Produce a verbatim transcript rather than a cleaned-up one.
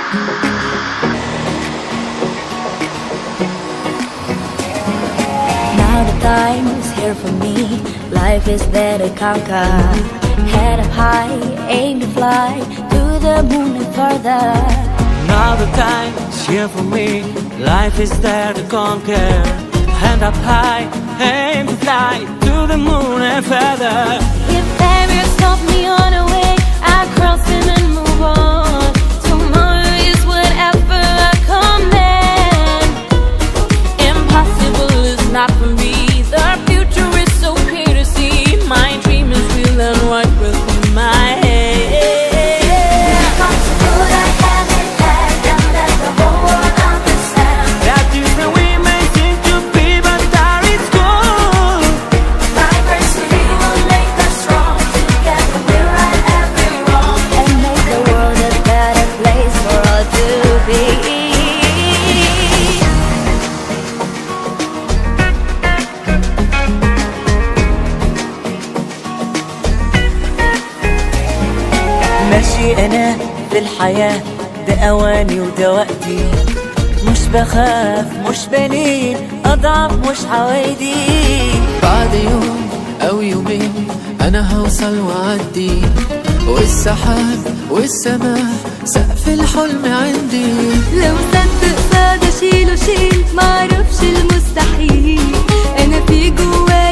Now the time is here for me. Life is there to conquer. Head up high, aim to fly to the moon and further. Now the time is here for me. Life is there to conquer. Hand up high, aim to fly to the moon and further. If barriers stop me on the way, I cross them and move on. Tomorrow is whatever I command. Impossible is not for me. The future is so clear to see. My dream is real and what will be my head. Impossible, I haven't had, and let the whole world understand. That is the way may seem to be, but that is good. Diversity will make us strong. Together we'll right every wrong and make the world a better place for all to be. ماشي أنا في الحياة، ده أواني وده وقتي. مش بخاف مش بنين، أضعف مش عوايدي. بعد يوم أو يومين أنا هوصل وأعدي، والسحاب والسماء سقف الحلم عندي. لو صدق صاد أشيله شيل، معرفش المستحيل. أنا في جوايا